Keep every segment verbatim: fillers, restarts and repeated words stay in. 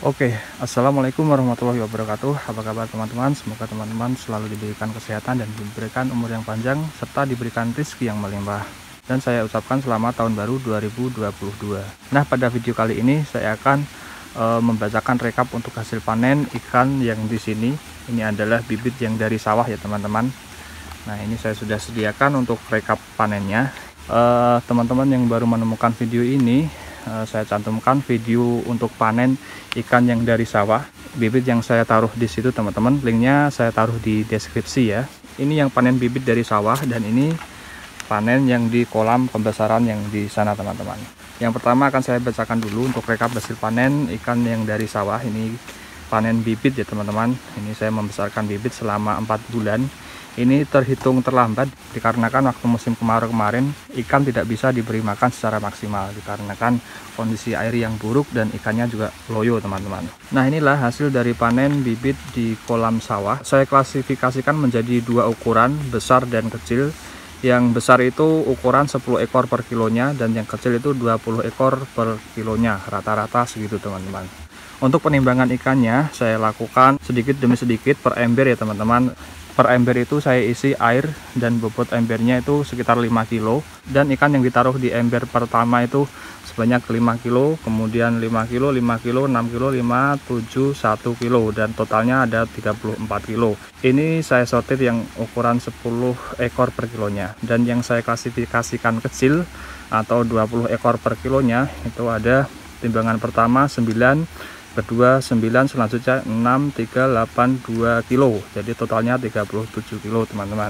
Oke, assalamualaikum warahmatullahi wabarakatuh. Apa kabar teman-teman? Semoga teman-teman selalu diberikan kesehatan dan diberikan umur yang panjang serta diberikan rezeki yang melimpah. Dan saya ucapkan selamat tahun baru dua ribu dua puluh dua. Nah, pada video kali ini saya akan e, membacakan rekap untuk hasil panen ikan yang di sini. Ini adalah bibit yang dari sawah ya teman-teman. Nah, ini saya sudah sediakan untuk rekap panennya. Teman-teman yang baru menemukan video ini, saya cantumkan video untuk panen ikan yang dari sawah. Bibit yang saya taruh di situ teman-teman, linknya saya taruh di deskripsi ya. Ini yang panen bibit dari sawah dan ini panen yang di kolam pembesaran yang di sana teman-teman. Yang pertama akan saya bacakan dulu untuk rekap hasil panen ikan yang dari sawah. Ini panen bibit ya teman-teman. Ini saya membesarkan bibit selama empat bulan. Ini terhitung terlambat dikarenakan waktu musim kemarau kemarin ikan tidak bisa diberi makan secara maksimal dikarenakan kondisi air yang buruk dan ikannya juga loyo teman-teman. Nah, inilah hasil dari panen bibit di kolam sawah. Saya klasifikasikan menjadi dua ukuran, besar dan kecil. Yang besar itu ukuran sepuluh ekor per kilonya dan yang kecil itu dua puluh ekor per kilonya, rata-rata segitu teman-teman. Untuk penimbangan ikannya saya lakukan sedikit demi sedikit per ember ya teman-teman. Per ember itu saya isi air dan bobot embernya itu sekitar lima kilo. Dan ikan yang ditaruh di ember pertama itu sebanyak lima kilo, kemudian lima kilo, lima kilo, enam kilo, lima, tujuh, satu kilo. Dan totalnya ada tiga puluh empat kilo. Ini saya sortir yang ukuran sepuluh ekor per kilonya. Dan yang saya klasifikasikan kecil atau dua puluh ekor per kilonya itu ada timbangan pertama sembilan, kedua sembilan, selanjutnya enam, tiga, delapan, dua kilo. Jadi totalnya tiga puluh tujuh kilo teman-teman.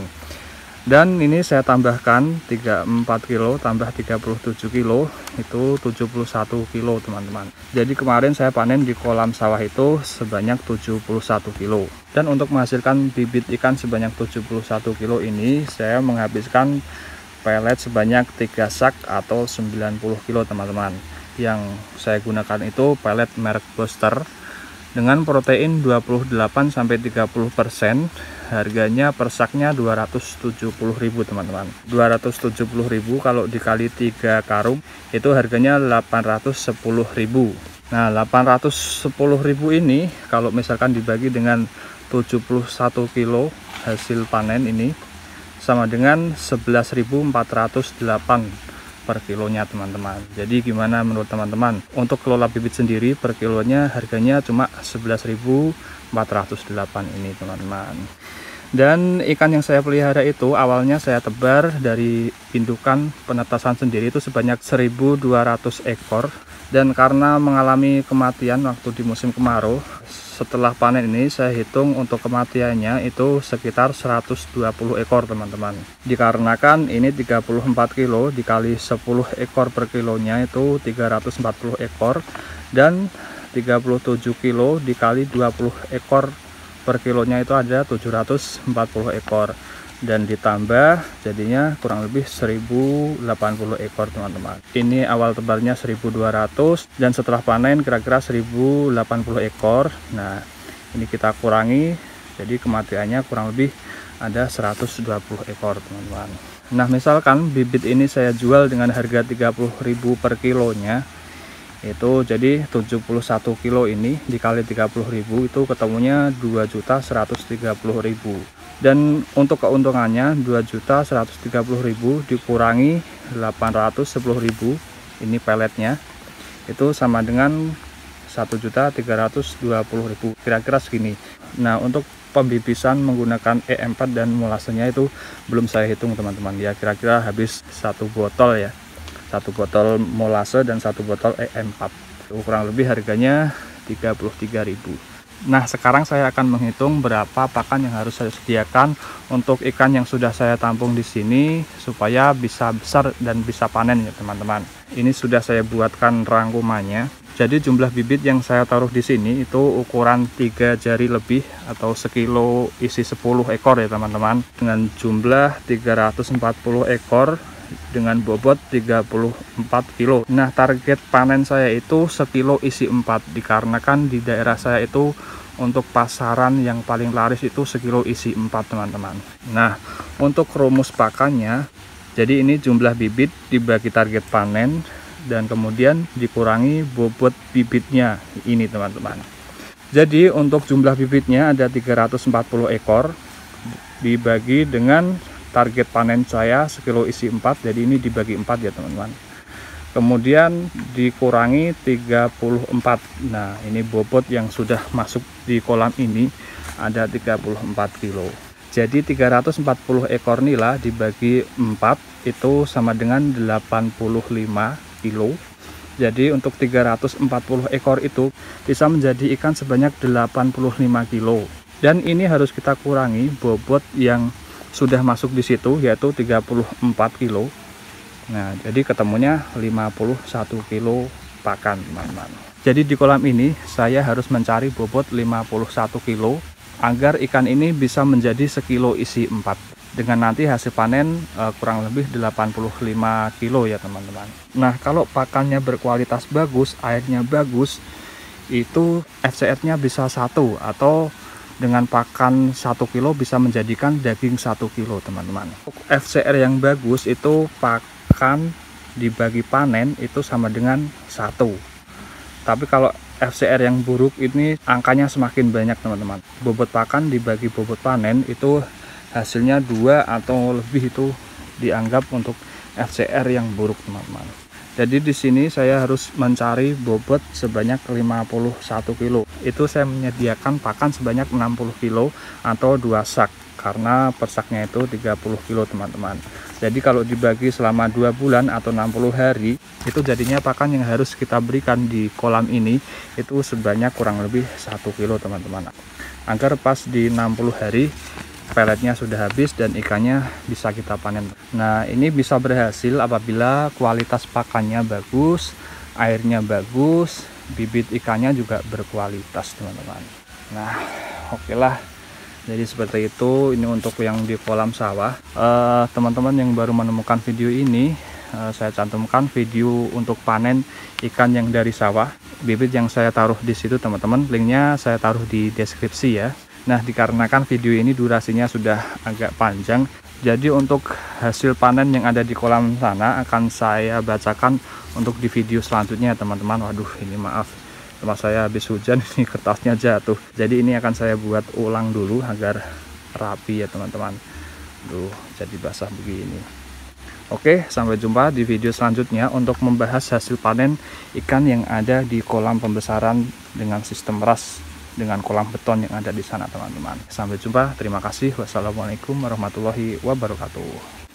Dan ini saya tambahkan tiga puluh empat kilo tambah tiga puluh tujuh kilo itu tujuh puluh satu kilo teman-teman. Jadi kemarin saya panen di kolam sawah itu sebanyak tujuh puluh satu kilo. Dan untuk menghasilkan bibit ikan sebanyak tujuh puluh satu kilo ini saya menghabiskan pelet sebanyak tiga sak atau sembilan puluh kilo teman-teman. Yang saya gunakan itu pelet merek Buster dengan protein dua puluh delapan sampai tiga puluh persen. Harganya per saknya dua ratus tujuh puluh ribu teman-teman. dua ratus tujuh puluh ribu kalau dikali tiga karung itu harganya delapan ratus sepuluh ribu. Nah, delapan ratus sepuluh ribu ini kalau misalkan dibagi dengan tujuh puluh satu kilo hasil panen ini sama dengan sebelas ribu empat ratus delapan per kilonya teman-teman. Jadi gimana menurut teman-teman? Untuk kelola bibit sendiri per kilonya harganya cuma sebelas ribu empat ratus delapan ini teman-teman. Dan ikan yang saya pelihara itu awalnya saya tebar dari indukan penetasan sendiri itu sebanyak seribu dua ratus ekor. Dan karena mengalami kematian waktu di musim kemarau, setelah panen ini saya hitung untuk kematiannya itu sekitar seratus dua puluh ekor teman-teman. Dikarenakan ini tiga puluh empat kilo dikali sepuluh ekor per kilonya itu tiga ratus empat puluh ekor. Dan tiga puluh tujuh kilo dikali dua puluh ekor per kilonya itu ada tujuh ratus empat puluh ekor. Dan ditambah jadinya kurang lebih seribu delapan puluh ekor teman-teman. Ini awal tebarnya seribu dua ratus dan setelah panen kira-kira seribu delapan puluh ekor. Nah, ini kita kurangi jadi kematiannya kurang lebih ada seratus dua puluh ekor teman-teman. Nah, misalkan bibit ini saya jual dengan harga tiga puluh ribu per kilonya, itu jadi tujuh puluh satu kilo ini dikali tiga puluh ribu itu ketemunya dua juta seratus tiga puluh ribu. Dan untuk keuntungannya dua juta seratus tiga puluh ribu dikurangi delapan ratus sepuluh ribu ini peletnya itu sama dengan satu juta tiga ratus dua puluh ribu, kira-kira segini. Nah, untuk pembibisan menggunakan E empat dan molasenya itu belum saya hitung teman-teman ya, kira-kira habis satu botol ya, satu botol molase dan satu botol E empat. Kurang lebih harganya tiga puluh tiga ribu. Nah, sekarang saya akan menghitung berapa pakan yang harus saya sediakan untuk ikan yang sudah saya tampung di sini supaya bisa besar dan bisa panen ya teman-teman. Ini sudah saya buatkan rangkumannya. Jadi jumlah bibit yang saya taruh di sini itu ukuran tiga jari lebih atau sekilo isi sepuluh ekor ya teman-teman. Dengan jumlah tiga ratus empat puluh ekor dengan bobot tiga puluh empat kilo. Nah, target panen saya itu sekilo isi empat dikarenakan di daerah saya itu untuk pasaran yang paling laris itu sekilo isi empat teman-teman. Nah, untuk rumus pakannya, jadi ini jumlah bibit dibagi target panen dan kemudian dikurangi bobot bibitnya ini teman-teman. Jadi untuk jumlah bibitnya ada tiga ratus empat puluh ekor, dibagi dengan target panen saya sekilo isi empat, jadi ini dibagi empat ya teman-teman. Kemudian dikurangi tiga puluh empat. Nah, ini bobot yang sudah masuk di kolam ini ada tiga puluh empat kilo. Jadi tiga ratus empat puluh ekor nila dibagi empat itu sama dengan delapan puluh lima kilo. Jadi untuk tiga ratus empat puluh ekor itu bisa menjadi ikan sebanyak delapan puluh lima kilo. Dan ini harus kita kurangi bobot yang sudah masuk di situ, yaitu tiga puluh empat kilo. Nah, jadi ketemunya lima puluh satu kilo pakan teman-teman. Jadi di kolam ini saya harus mencari bobot lima puluh satu kilo agar ikan ini bisa menjadi sekilo isi empat. Dengan nanti hasil panen e, kurang lebih delapan puluh lima kilo ya teman-teman. Nah, kalau pakannya berkualitas bagus, airnya bagus, itu F C R-nya bisa satu, atau dengan pakan satu kilo bisa menjadikan daging satu kilo teman-teman. F C R yang bagus itu pakan Pakan dibagi panen itu sama dengan satu. Tapi kalau F C R yang buruk ini angkanya semakin banyak teman-teman. Bobot pakan dibagi bobot panen itu hasilnya dua atau lebih, itu dianggap untuk F C R yang buruk teman-teman. Jadi di sini saya harus mencari bobot sebanyak lima puluh satu kilo. Itu saya menyediakan pakan sebanyak enam puluh kilo atau dua sak, karena per saknya itu tiga puluh kilo teman-teman. Jadi kalau dibagi selama dua bulan atau enam puluh hari, itu jadinya pakan yang harus kita berikan di kolam ini itu sebanyak kurang lebih satu kilo teman-teman. Agar pas di enam puluh hari peletnya sudah habis dan ikannya bisa kita panen. Nah, ini bisa berhasil apabila kualitas pakannya bagus, airnya bagus, bibit ikannya juga berkualitas teman-teman. Nah, oke lah. Jadi seperti itu, ini untuk yang di kolam sawah. Teman-teman uh, yang baru menemukan video ini, uh, saya cantumkan video untuk panen ikan yang dari sawah. Bibit yang saya taruh di situ teman-teman, linknya saya taruh di deskripsi ya. Nah, dikarenakan video ini durasinya sudah agak panjang, jadi untuk hasil panen yang ada di kolam sana akan saya bacakan untuk di video selanjutnya teman-teman. Waduh, ini maaf, tempat saya habis hujan, ini kertasnya jatuh. Jadi ini akan saya buat ulang dulu agar rapi ya teman-teman. Duh, jadi basah begini. Oke, sampai jumpa di video selanjutnya untuk membahas hasil panen ikan yang ada di kolam pembesaran dengan sistem ras dengan kolam beton yang ada di sana teman-teman. Sampai jumpa, terima kasih. Wassalamualaikum warahmatullahi wabarakatuh.